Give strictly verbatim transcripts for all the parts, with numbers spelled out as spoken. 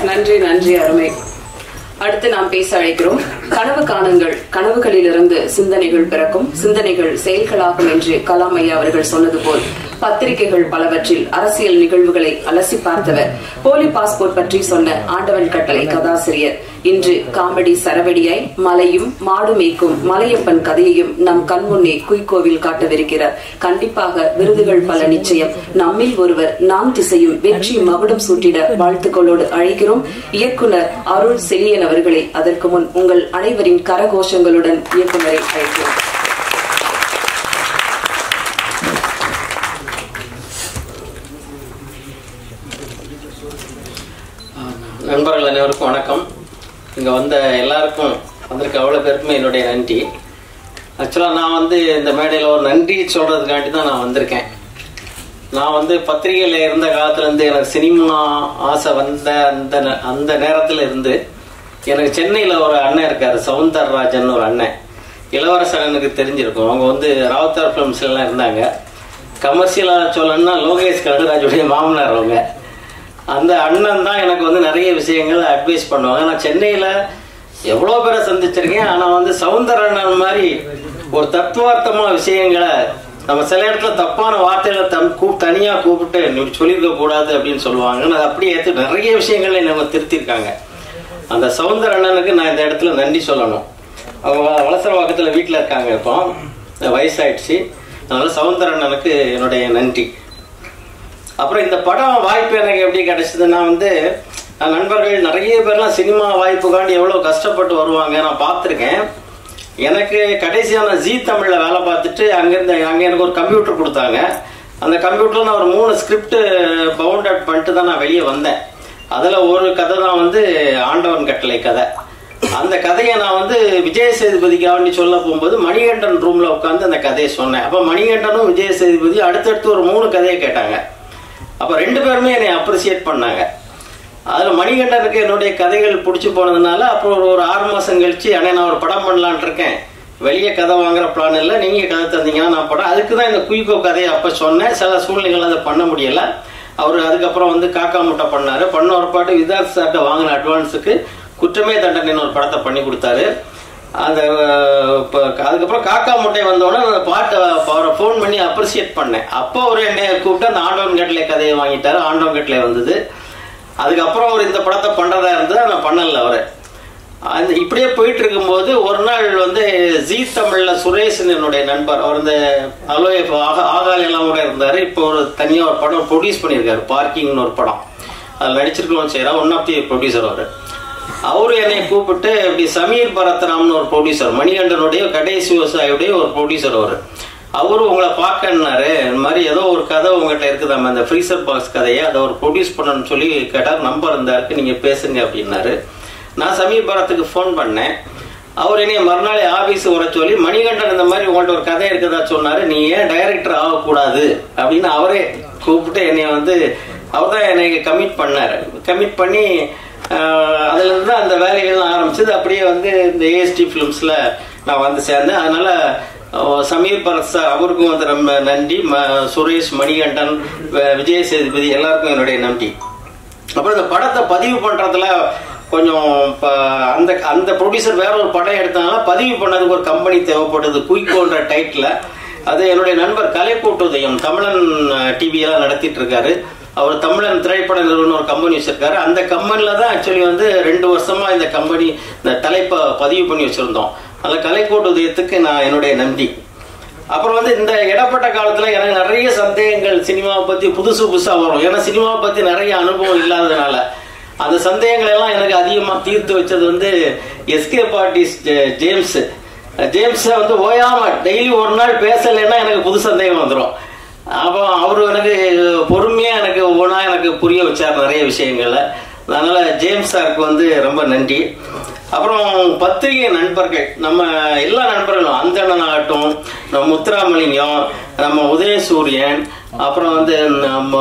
நன்றி நன்றி அருமை. அடுத்து நாம் பேச அழைக்கிறோம். கனவு காணுங்கள், கனவுகளிலிருந்து சிந்தனைகள் பிறக்கும், சிந்தனைகள் செயல்களாகும் என்று கலாம் ஐயா அவர்கள் சொன்னது போல் பத்திரிகைகள் பலவற்றில் அரசியல் நிகழ்வுகளை அலசி பார்த்தவர். போலி பாஸ்போர்ட் பற்றி சொன்ன ஆண்டவன் கட்டளை கதாசிரியர் இன்று காமெடி சரவெடியாய் மலையும் மாடு மேய்க்கும் மலையப்பன் கதையையும் நம் கண்முன்னே குய்கோவில் காட்டவிருக்கிறார். கண்டிப்பாக விருதுகள் பல நிச்சயம். நம்மில் ஒருவர் நாம் திசையும் வெற்றி மகுடம் சூட்டிட வாழ்த்துக்களோடு அழைக்கிறோம் இயக்குனர் அருள் செழியன் அவர்களை. அதற்கு முன் உங்கள் அனைவரின் கரகோஷங்களுடன் இயக்குனரை அழைக்கிறோம். நண்பர்கள் அனைவருக்கும் வணக்கம். இங்கே வந்த எல்லாருக்கும் வந்திருக்க அவ்வளோ பேருக்குமே என்னுடைய நன்றி. ஆக்சுவலாக நான் வந்து இந்த மேடையில் ஒரு நன்றி சொல்கிறதுக்காண்டி தான் நான் வந்திருக்கேன். நான் வந்து பத்திரிகையில் இருந்த காலத்துலேருந்து எனக்கு சினிமா ஆசை வந்த அந்த அந்த நேரத்தில் இருந்து எனக்கு சென்னையில் ஒரு அண்ணன் இருக்கார், சவுந்தரராஜன் ஒரு அண்ணன். இளவரசன் எனக்கு தெரிஞ்சிருக்கும். அவங்க வந்து ராவுத்தர் ஃபிலிம்ஸ்லாம் இருந்தாங்க. கமர்ஷியலாக சொல்லணும்னா லோகேஷ் கனகராஜுடைய மாமனார் அவங்க. அந்த அண்ணன் தான் எனக்கு வந்து நிறைய விஷயங்கள் அட்வைஸ் பண்ணுவாங்க. நான் சென்னையில் எவ்வளோ பேரை சந்திச்சிருக்கேன். ஆனால் வந்து சவுந்தரண்ணன் மாதிரி ஒரு தத்துவார்த்தமான விஷயங்களை நம்ம சில இடத்துல தப்பான வார்த்தைகளை தம் கூ தனியாக கூப்பிட்டு சொல்லியிருக்க கூடாது அப்படின்னு சொல்லுவாங்க. நான் அப்படியே ஏற்று நிறைய விஷயங்களை நம்ம திருத்திருக்காங்க. அந்த சவுந்தரண்ணனுக்கு நான் இந்த இடத்துல நன்றி சொல்லணும். அவங்க வலசரவாக்கத்தில் வீட்டில் இருக்காங்க. இப்போ வயசாயிடுச்சு. அதனால சவுந்தரண்ணனுக்கு என்னுடைய நன்றி. அப்புறம் இந்த படம் வாய்ப்பு எனக்கு எப்படி கிடைச்சதுன்னா வந்து நண்பர்கள் நிறைய பேர்லாம் சினிமா வாய்ப்புக்காண்டி எவ்வளோ கஷ்டப்பட்டு வருவாங்க நான் பார்த்துருக்கேன். எனக்கு கடைசியான ஜி தமிழில் வேலை பார்த்துட்டு அங்கேருந்து அங்கே எனக்கு ஒரு கம்ப்யூட்டர் கொடுத்தாங்க. அந்த கம்ப்யூட்டரில் நான் ஒரு மூணு ஸ்கிரிப்ட் பவுண்ட் அவுட் பண்ணிட்டு தான் நான் வெளியே வந்தேன். அதில் ஒரு கதை தான் வந்து ஆண்டவன் கட்டளை கதை. அந்த கதையை நான் வந்து விஜய் சேதுபதிக்காண்டி சொல்ல போகும்போது மணிகண்டன் ரூமில் உட்காந்து அந்த கதையை சொன்னேன். அப்போ மணிகண்டனும் விஜய் சேதுபதி அடுத்தடுத்து ஒரு மூணு கதையை கேட்டாங்க. அப்போ ரெண்டு பேருமே என்னை அப்ரிசியேட் பண்ணாங்க. அதில் மணிகண்டனுக்கு என்னுடைய கதைகள் பிடிச்சி போனதுனால அப்புறம் ஒரு ஒரு ஆறு மாதம் கழிச்சு அண்ணே நான் ஒரு படம் பண்ணலான் இருக்கேன், வெளியே கதை வாங்குற பிளான் இல்லை, நீங்கள் கதை தந்தீங்கன்னா நான் படம். அதுக்கு தான் இந்த குயிக்கோ கதையை அப்போ சொன்னேன். சில சூழ்நிலைகள் அதை பண்ண முடியலை. அவர் அதுக்கப்புறம் வந்து காக்கா முட்டை பண்ணார். பண்ண ஒரு பாட்டு விதார்த் சார்ட்ட வாங்கின அட்வான்ஸுக்கு குற்றமே தண்டனைன்னு ஒரு படத்தை பண்ணி கொடுத்தாரு. அந்த இப்போ அதுக்கப்புறம் காக்கா முட்டை வந்தோடனே அந்த பாட்டை அவரை ஃபோன் பண்ணி அப்ரிசியேட் பண்ணேன். அப்போ அவர் என்னை கூப்பிட்டு அந்த ஆண்டவன் கட்டளை கதையை வாங்கிட்டாரு. ஆண்டவன் கட்டளை வந்தது. அதுக்கப்புறம் அவர் இந்த படத்தை பண்ணுறதா இருந்தது. நான் பண்ணல அவர். அந்த இப்படியே போயிட்டு இருக்கும்போது ஒரு நாள் வந்து ஜி தமிழில் சுரேஷன் என்னுடைய நண்பர், அவர் இந்த அலோய ஆகால் எல்லாம் கூட இருந்தார். இப்போ ஒரு தனியாக ஒரு படம் ப்ரொடியூஸ் பண்ணியிருக்காரு, பார்க்கிங்னு ஒரு படம். அதில் நடிச்சிருக்கணும் செய்கிறார். ஒன் ஆஃப் தி ப்ரொடியூசர் அவர். அவரு என்னை கூப்பிட்டு இப்படி சமீர் பரத்ராம்னு ஒரு ப்ரொடியூசர், மணிகண்டனுடைய கடைசி விவசாயியுடைய ஒரு ப்ரொடியூசர் அவர். அவரு உங்களை பார்க்கன்னாரு. இந்த மாதிரி ஏதோ ஒரு கதை உங்ககிட்ட இருக்குதாம, அந்த ஃப்ரீசர் பாக்ஸ் கதையை அதை ஒரு ப்ரொடியூஸ் பண்ணணும்னு சொல்லி கேட்டார். நம்பர் இருந்தாருக்கு, நீங்கள் பேசுங்க அப்படின்னாரு. நான் சமீர் பரத்துக்கு ஃபோன் பண்ணேன். அவர் என்னைய மறுநாள் ஆஃபீஸ் வர சொல்லி மணிகண்டன் இந்த மாதிரி உங்கள்கிட்ட ஒரு கதை இருக்குதா சொன்னார், நீ ஏன் டைரக்டர் ஆகக்கூடாது அப்படின்னு அவரே கூப்பிட்டு என்னைய வந்து அவர் தான் என்னை கமிட் பண்ணார். கமிட் பண்ணி அதுலேருந்து தான் அந்த வேலைகள்லாம் ஆரம்பிச்சது. அப்படியே வந்து இந்த ஏஎஸ்டி ஃபிலிம்ஸில் நான் வந்து சேர்ந்தேன். அதனால சமீர் பரத் சார் அவருக்கும் வந்து ரொம்ப நன்றி. சுரேஷ், மணிகண்டன், விஜய் சேதுபதி எல்லாருக்கும் என்னுடைய நன்றி. அப்புறம் இந்த படத்தை பதிவு பண்ணுறதுல கொஞ்சம் அந்த அந்த ப்ரொடியூசர் வேற ஒரு படம் எடுத்தனால பதிவு பண்ணதுக்கு ஒரு கம்பெனி தேவைப்பட்டது, குயிக்கோன்ற டைட்டில். அது என்னுடைய நண்பர் கலைக்கூட்டுதயம் தமிழன் டிவியெல்லாம் நடத்திட்டு இருக்காரு. அவர் தமிழன் திரைப்பட நிறுவனம் ஒரு கம்பெனி வச்சிருக்காரு. அந்த கம்பெனில தான் ஆக்சுவலி வந்து ரெண்டு வருஷமா இந்த கம்பெனி இந்த தலைப்பை பதிவு பண்ணி வச்சிருந்தோம். அதில் கலைக்கோட்டு உதயத்துக்கு நான் என்னுடைய நன்றி. அப்புறம் வந்து இந்த இடப்பட்ட காலத்துல எனக்கு நிறைய சந்தேகங்கள் சினிமாவை பத்தி புதுசு புதுசா வரும். ஏன்னா சினிமாவை பத்தி நிறைய அனுபவம் இல்லாததுனால அந்த சந்தேகங்கள் எல்லாம் எனக்கு அதிகமா தீர்த்து வச்சது வந்து எஸ்கே பார்ட்டிஸ் ஜேம்ஸ். ஜேம்ஸை வந்து ஓயாம டெய்லி ஒரு நாள் பேசலைன்னா எனக்கு புது சந்தேகம் வந்துடும். அப்போ அவரு எனக்கு பொறுமையா எனக்கு ஒவ்வொன்றா எனக்கு புரிய வச்சார் நிறைய விஷயங்களை. அதனால ஜேம்ஸ் சாருக்கு வந்து ரொம்ப நன்றி. அப்புறம் பத்திரிகை நண்பர்கள், நம்ம எல்லா நண்பர்களும், அந்தணன் ஆகட்டும், நம்ம முத்துராமலிங்கம், நம்ம உதயசூரியன், அப்புறம் வந்து நம்ம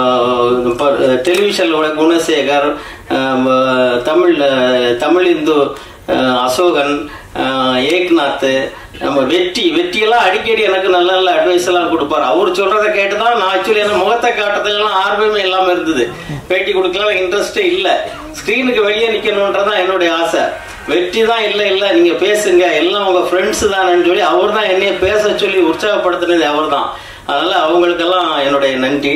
டெலிவிஷன்ல குணசேகர், தமிழ் தமிழ் இந்து அசோகன், ஏக்நாத், நம்ம வெற்றி வெற்றியெல்லாம் அடிக்கடி எனக்கு நல்ல நல்ல அட்வைஸ் எல்லாம் கொடுப்பாரு. அவர் சொல்றதை கேட்டுதான் நான் ஆக்சுவலி என்ன முகத்தை காட்டுறதுலாம் ஆர்வமே இல்லாம இருந்தது. பேட்டி கொடுக்கலாம் இன்ட்ரெஸ்டே இல்லை. ஸ்கிரீனுக்கு வெளியே நிக்கணும்ன்றதான் என்னுடைய ஆசை. வெற்றி தான் இல்லை இல்லை நீங்க பேசுங்க, எல்லாம் உங்க ஃப்ரெண்ட்ஸ் தானேன்னு சொல்லி அவர் தான் என்னைய பேச சொல்லி உற்சாகப்படுத்தினது அவர் தான். அதனால அவங்களுக்கெல்லாம் என்னுடைய நன்றி.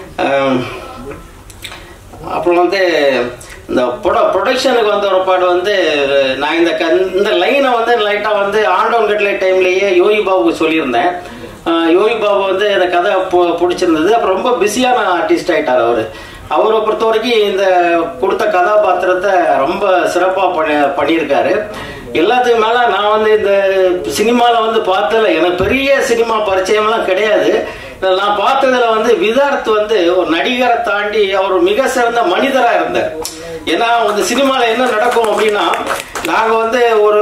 அப்புறம் வந்து இந்த ப்ரொட ப்ரொடக்ஷனுக்கு வந்த ஒரு பாடு வந்து நான் இந்த இந்த லைனை வந்து லைட்டாக வந்து ஆண்டவன் கட்டளை டைம்லேயே யோகி பாபுக்கு சொல்லியிருந்தேன். யோகி பாபு வந்து இந்த கதை பிடிச்சிருந்தது. அப்புறம் ரொம்ப பிஸியான ஆர்டிஸ்ட் ஆகிட்டார் அவர். அவரை பொறுத்த வரைக்கும் இந்த கொடுத்த கதாபாத்திரத்தை ரொம்ப சிறப்பாக பண்ணி பண்ணியிருக்காரு. எல்லாத்துக்கு மேலே நான் வந்து இந்த சினிமாவில் வந்து பார்த்ததில்ல, எனக்கு பெரிய சினிமா பரிச்சயம்லாம் கிடையாது. நான் பார்த்ததுல வந்து விதார்த் வந்து ஒரு நடிகரை தாண்டி அவர் மிக சிறந்த மனிதரா இருந்தார். ஏன்னா வந்து சினிமால என்ன நடக்கும் அப்படின்னா, நாங்க வந்து ஒரு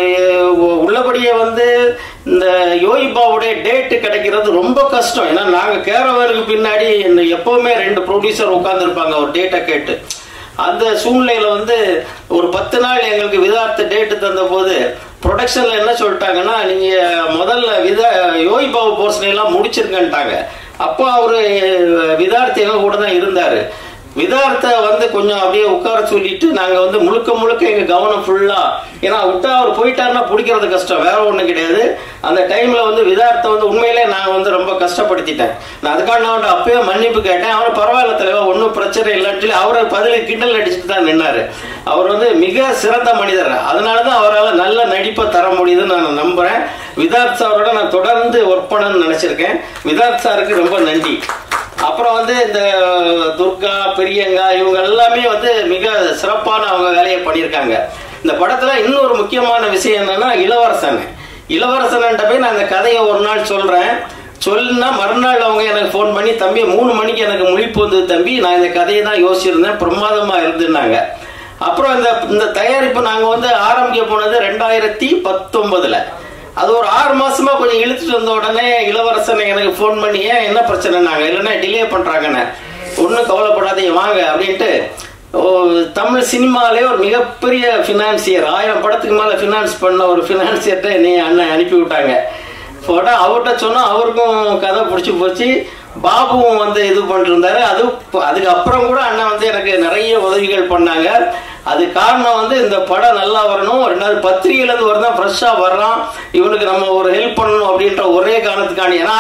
உள்ளபடியே வந்து இந்த யோகி பாபுடைய டேட்டு கிடைக்கிறது ரொம்ப கஷ்டம். ஏன்னா நாங்க கேரவனுக்கு பின்னாடி எப்பவுமே ரெண்டு ப்ரொடியூசர் உட்கார்ந்து இருப்பாங்க ஒரு டேட்டை கேட்டு. அந்த சூழ்நிலையில வந்து ஒரு பத்து நாள் எங்களுக்கு விதார்த்த டேட்டு தந்த போது ப்ரொடக்ஷன்ல என்ன சொல்லிட்டாங்கன்னா, நீங்க முதல்ல விதா யோகி பாபு போர்ஷன் எல்லாம் முடிச்சிருக்கேன்ட்டாங்க. அப்போ அவரு விதார்த்த எங்க கூட தான் இருந்தாரு. விதார்த்த வந்து கொஞ்சம் அப்படியே உட்கார சொல்லிட்டு நாங்க வந்து முழுக்க முழுக்க எங்க கவனம் ஃபுல்லா, ஏன்னா விட்டா அவர் போயிட்டாருன்னா பிடிக்கிறது கஷ்டம், வேற ஒண்ணும் கிடையாது. அந்த டைம்ல வந்து விதார்த்த வந்து உண்மையிலே நான் வந்து ரொம்ப கஷ்டப்படுத்திட்டேன். நான் அதுக்காக நான் அப்பயே மன்னிப்பு கேட்டேன். அவரை பரவாயில்ல தலைவா, ஒன்றும் பிரச்சனை இல்லைன்னு சொல்லி அவரை பதில் கிண்டல் அடிச்சுட்டு தான் நின்னாரு. அவர் வந்து மிக சிறந்த மனிதர். அதனாலதான் அவரால் நல்ல நடிப்பை தர முடியுதுன்னு நான் நம்புறேன். விதார்த் சாரோட நான் தொடர்ந்து ஒர்க் பண்ணணும்னு நினைச்சிருக்கேன். விதார்த் சாருக்கு ரொம்ப நன்றி. அப்புறம் வந்து இந்த துர்கா, பெரியங்கா இவங்க எல்லாமே வந்து மிக சிறப்பான அவங்க வேலையை பண்ணியிருக்காங்க. இந்த படத்துல இன்னொரு முக்கியமான விஷயம் என்னன்னா, இளவரசன் இளவரசன்ட்ட போய் நான் இந்த கதையை ஒரு நாள் சொல்றேன். சொல்லுனா மறுநாள் அவங்க எனக்கு ஃபோன் பண்ணி, தம்பி மூணு மணிக்கு எனக்கு முழிப்பு வந்தது தம்பி, நான் இந்த கதையை தான் யோசிச்சிருந்தேன், பிரமாதமா இருந்துன்னாங்க. அப்புறம் இந்த இந்த தயாரிப்பு நாங்க வந்து ஆரம்பிக்க போனது ரெண்டாயிரத்தி பத்தொன்பதுல. அது ஒரு ஆறு மாசமா கொஞ்சம் இழுத்துட்டு வந்த உடனே இளவரசனை எனக்கு போன் பண்ணி, ஏன் என்ன பிரச்சனைனாங்க, இல்லைன்னா டிலே பண்றாங்கன்னு. ஒன்னும் கவலைப்படாதீங்க வாங்க அப்படின்ட்டு தமிழ் சினிமாலே ஒரு மிகப்பெரிய பினான்சியர், ஆயிரம் படத்துக்கு மேல பினான்ஸ் பண்ண ஒரு பினான்சியர்ட்ட நீ அண்ணன் அனுப்பி விட்டாங்க. போட்டா அவர்கிட்ட சொன்னா அவருக்கும் கதை பிடிச்சி போச்சு. பாபுவும் வந்து இது பண்ணிட்டு இருந்தாரு. அது அதுக்கு அப்புறம் கூட அண்ணன் வந்து எனக்கு நிறைய உதவிகள் பண்ணாங்க. அது காரணம் வந்து இந்த படம் நல்லா வரணும், ரெண்டாவது பத்திரிகையில இருந்து வரதான் ஃப்ரெஷ்ஷா வர்றான், இவனுக்கு நம்ம ஒரு ஹெல்ப் பண்ணணும் அப்படின்ற ஒரே காரணத்துக்காண்டி. ஏன்னா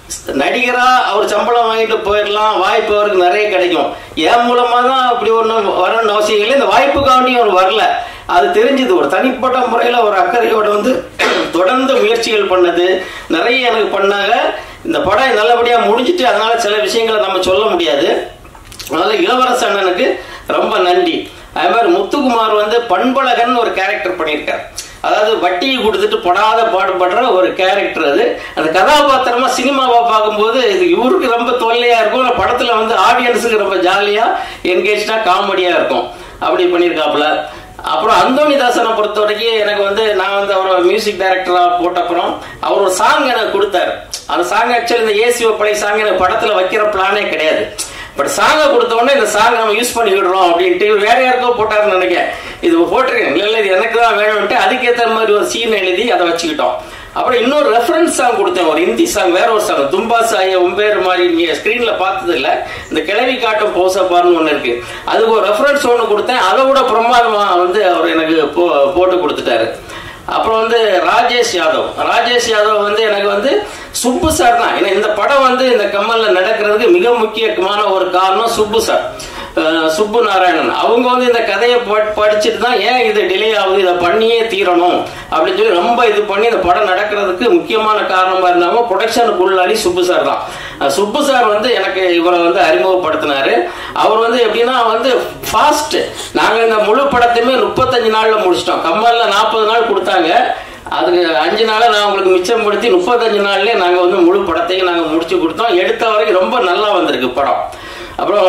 நடிகரா அவர் சம்பளம் வாங்கிட்டு போயிடலாம், வாய்ப்பு அவருக்கு நிறைய கிடைக்கும். என் மூலமா தான் அப்படி ஒண்ணு வரணும்னு அவசியம் இல்லை. இந்த வாய்ப்புக்காண்டியும் அவர் வரல, அது தெரிஞ்சது. ஒரு தனிப்பட்ட முறையில ஒரு அக்கறையோட வந்து தொடர்ந்து முயற்சிகள் பண்ணது நிறைய எனக்கு பண்ணாங்க. இந்த படம் நல்லபடியா முடிஞ்சிட்டு, அதனால சில விஷயங்களை நம்ம சொல்ல முடியாது. அதனால இளவரச அண்ணனுக்கு ரொம்ப நன்றி. அதே மாதிரி முத்துக்குமார் வந்து பண்பழகன் ஒரு கேரக்டர் பண்ணியிருக்காரு. அதாவது வட்டியை கொடுத்துட்டு படாத பாடுபடுற ஒரு கேரக்டர். அது அந்த கதாபாத்திரமா சினிமாவை பார்க்கும்போது இது இவருக்கு ரொம்ப தொல்லையா இருக்கும், படத்துல வந்து ஆடியன்ஸுக்கு ரொம்ப ஜாலியா என்கேஜா காமெடியா இருக்கும். அப்படி பண்ணியிருக்காப்புல. அப்புறம் அந்தோனிதாசனை பொறுத்த வரைக்கும் எனக்கு வந்து நான் வந்து அவர் மியூசிக் டைரக்டரா போட்ட அப்புறம் அவர் ஒரு சாங் எனக்கு கொடுத்தாரு. அந்த சாங் ஆக்சுவலி இந்த ஏசிஓ பழைய சாங் எனக்கு படத்துல வைக்கிற பிளானே கிடையாது. பட் சாங்கை கொடுத்த உடனே இந்த சாங் நம்ம யூஸ் பண்ணி விடுறோம் அப்படின்ட்டு வேற யாருக்கோ போட்டாருன்னு நினைக்கிறேன். இது போட்டிருக்கேன், இல்லை இல்லை இது எனக்கு தான் வேணும்ட்டு அதுக்கேற்ற மாதிரி ஒரு சீன் எழுதி அதை வச்சுக்கிட்டோம். அப்புறம் இன்னொரு ரெஃபரன்ஸ் சாங் கொடுத்தேன், ஒரு ஹிந்தி சாங், வேற ஒரு சாங், தும்பா சாய உம்பேர் மாதிரி நீங்க ஸ்கிரீன்ல பார்த்தது இல்லை, இந்த கிளவி காட்டும் போசப்பார்னு ஒன்று இருக்கு, அதுக்கு ஒரு ரெஃபரன்ஸ் ஒன்று கொடுத்தேன். அதை விட பிரமாதமா வந்து அவர் எனக்கு போட்டு கொடுத்துட்டாரு. அப்புறம் வந்து ராஜேஷ் யாதவ் ராஜேஷ் யாதவ் வந்து எனக்கு வந்து சுப்பு சார் தான். ஏன்னா இந்த படம் வந்து இந்த கமல்ல நடக்கிறதுக்கு மிக முக்கியமான ஒரு காரணம் சுப்பு சார், சுப்பு நாராயணன். அவங்க வந்து இந்த கதையை படிச்சுட்டு தான் ஏன் இது டிலே ஆகுது, இதை பண்ணியே தீரணும் அப்படின்னு சொல்லி ரொம்ப இது பண்ணி இந்த படம் நடக்கிறதுக்கு முக்கியமான காரணமா இருந்தாங்க. ப்ரொடக்ஷனுக்கு உள்ளாடி சுப்பு சார் தான். சுப்பு சார் வந்து எனக்கு இவரை வந்து அறிமுகப்படுத்தினாரு. அவர் வந்து எப்படின்னா வந்து ஃபாஸ்ட். நாங்க இந்த முழு படத்தையுமே முப்பத்தஞ்சு நாள்ல முடிச்சிட்டோம். கம்மல்ல நாற்பது நாள் கொடுத்தாங்க, அதுக்கு அஞ்சு நாளை நான் உங்களுக்கு மிச்சப்படுத்தி முப்பத்தஞ்சு நாள்லயே நாங்க வந்து முழு படத்தையும் நாங்க முடிச்சு கொடுத்தோம். எடுத்த வரைக்கும் ரொம்ப நல்லா வந்திருக்கு படம். அப்புறம்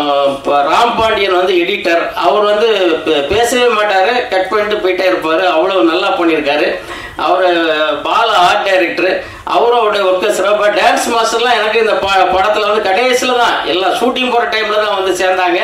ராம் பாண்டியன் வந்து எடிட்டர், அவர் வந்து பேசவே மாட்டாரு, கட் பண்ணிட்டு போயிட்டே இருப்பாரு, அவ்வளவு நல்லா பண்ணியிருக்காரு. அவரு பால ஆர்ட் டைரக்டர், அவரோட ஒர்க்கு சிறப்பா. டான்ஸ் மாஸ்டர்லாம் எனக்கு இந்த படத்துல வந்து கடைசியில தான் எல்லாம் ஷூட்டிங் போற டைம்ல தான் வந்து சேர்ந்தாங்க.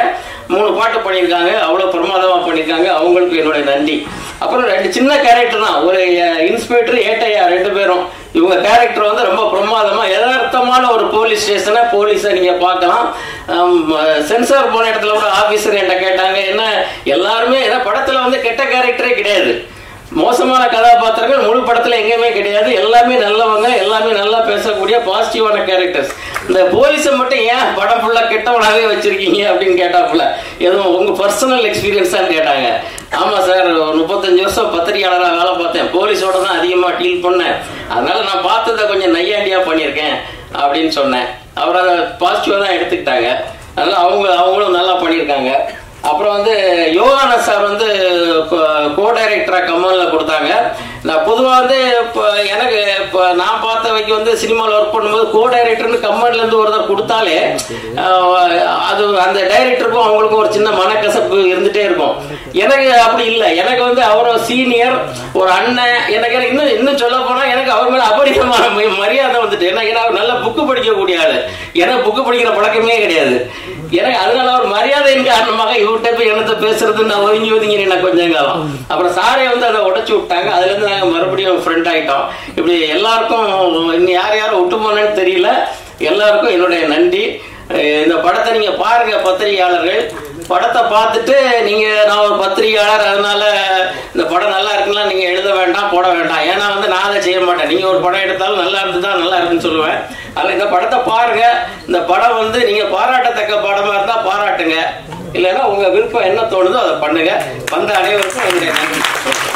மூணு பாட்டு பண்ணியிருக்காங்க, அவ்வளோ பிரமாதமா பண்ணியிருக்காங்க. அவங்களுக்கு என்னுடைய நன்றி. அப்புறம் ரெண்டு சின்ன கேரக்டர் தான், ஒரு இன்ஸ்பெக்டர் ஏட்டையா ரெண்டு பேரும். இவங்க கேரக்டர் வந்து ரொம்ப பிரமாதமா யதார்த்தமான ஒரு போலீஸ் ஸ்டேஷனை போலீஸை நீங்க பார்க்கலாம். சென்சார் போன இடத்துல கூட ஆபீசர் என்கிட்ட கேட்டாங்க, என்ன எல்லாருமே ஏன்னா படத்துல வந்து கெட்ட கேரக்டரே கிடையாது, மோசமான கதாபாத்திரங்கள் முழு படத்துல எங்கேயுமே கிடையாது, எல்லாமே நல்லவங்க, எல்லாமே நல்லா பேசக்கூடிய பாசிட்டிவான கேரக்டர்ஸ். இந்த போலீஸை மட்டும் ஏன் படம் ஃபுல்லா கெட்டவனாவே வச்சிருக்கீங்க அப்படின்னு கேட்டாப்புல, எதுவும் உங்க பர்சனல் எக்ஸ்பீரியன்ஸான்னு கேட்டாங்க. ஆமா சார், முப்பத்தஞ்சு வருஷம் பத்திரிகையாளராக வேலை பார்த்தேன், போலீஸோட தான் அதிகமா டீல் பண்ணேன், அதனால நான் பார்த்ததை கொஞ்சம் நையாண்டியா பண்ணியிருக்கேன் அப்படின்னு சொன்னேன். அவர் அதை பாசிட்டிவா தான் எடுத்துக்கிட்டாங்க. அதனால அவங்க அவங்களும் நல்லா பண்ணியிருக்காங்க. அப்புறம் வந்து யோகானந்த் சார் வந்து கோ டைரக்டரா கமல்ல கொடுத்தாங்க. நான் பொதுவாக வந்து இப்போ எனக்கு இப்போ நான் பார்த்த வைக்க வந்து சினிமாவில் ஒர்க் பண்ணும்போது கோ டைரக்டர்னு கமல்ல இருந்து ஒருத்தர் கொடுத்தாலே அது அந்த டைரக்டருக்கும் அவங்களுக்கும் ஒரு சின்ன மனக்கசப்பு இருந்துட்டே இருக்கும். எனக்கு அப்படி இல்லை, எனக்கு வந்து அவரும் சீனியர், ஒரு அண்ணன். எனக்கு இன்னும் இன்னும் சொல்ல போனா எனக்கு அவர் மேல அபரிதமான மரியாதை வந்துட்டு, ஏன்னா அவர் நல்ல புக்கு படிக்கக்கூடிய ஆளு, எனக்கு புக்கு படிக்கிற பழக்கமே கிடையாது. எனக்கு அதனால ஒரு மரியாதையின் காரணமாக இவர்கிட்ட போய் என்னத்தை பேசுறது நான் ஒதுங்கி ஒதுங்கி நான் கொஞ்சம் காலம். அப்புறம் சாரே வந்து அதை உடைச்சு விட்டாங்க, அதுல இருந்து நாங்க மறுபடியும் ஃப்ரெண்ட் ஆகிட்டோம். இப்படி எல்லாருக்கும் இன்னும் யார் யாரும் விட்டு போனேன்னு தெரியல, எல்லாருக்கும் என்னுடைய நன்றி. இந்த படத்தை நீங்க பாருங்க பத்திரிகையாளர்கள், படத்தை பார்த்துட்டு நீங்க நான் ஒரு பத்திரிகையாளர் அதனால இந்த படம் நல்லா இருக்குன்னா நீங்க எழுத வேண்டாம், போட வேண்டாம். ஏன்னா வந்து நான் அதை செய்ய மாட்டேன். நீங்க ஒரு படம் எடுத்தாலும் நல்லா இருந்துதான் நல்லா இருக்குன்னு சொல்லுவேன். அதில் இந்த படத்தை பாருங்க. இந்த படம் வந்து நீங்க பாராட்டத்தக்க படமா இருந்தா பாராட்டுங்க, இல்லைன்னா உங்க விருப்பம் என்ன தோணுதோ அதை பண்ணுங்க. வந்த அனைவருக்கும் என்னுடைய நன்றி.